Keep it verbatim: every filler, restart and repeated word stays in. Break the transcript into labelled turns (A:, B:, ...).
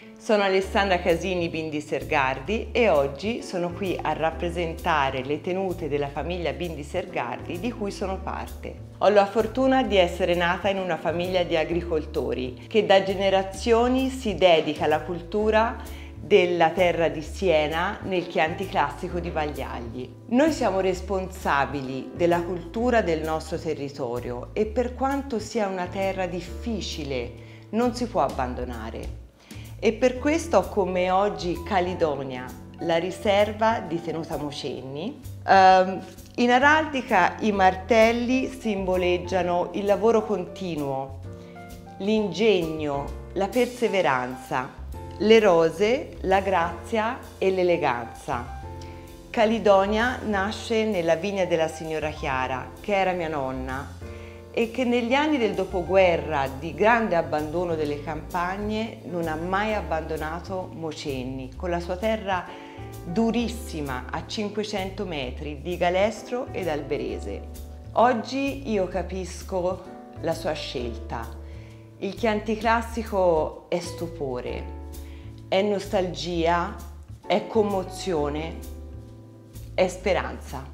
A: Sono Alessandra Casini Bindi Sergardi e oggi sono qui a rappresentare le tenute della famiglia Bindi Sergardi di cui sono parte. Ho la fortuna di essere nata in una famiglia di agricoltori che da generazioni si dedica alla cultura della terra di Siena nel Chianti Classico di Vagliagli. Noi siamo responsabili della cultura del nostro territorio e per quanto sia una terra difficile non si può abbandonare. E per questo ho con me oggi Calidonia, la riserva di Tenuta Mocenni. Um, in araldica i martelli simboleggiano il lavoro continuo, l'ingegno, la perseveranza, le rose, la grazia e l'eleganza. Calidonia nasce nella vigna della signora Chiara, che era mia nonna, e che negli anni del dopoguerra di grande abbandono delle campagne non ha mai abbandonato Mocenni, con la sua terra durissima a cinquecento metri di Galestro ed Alberese. Oggi io capisco la sua scelta. Il Chianti Classico è stupore, è nostalgia, è commozione, è speranza.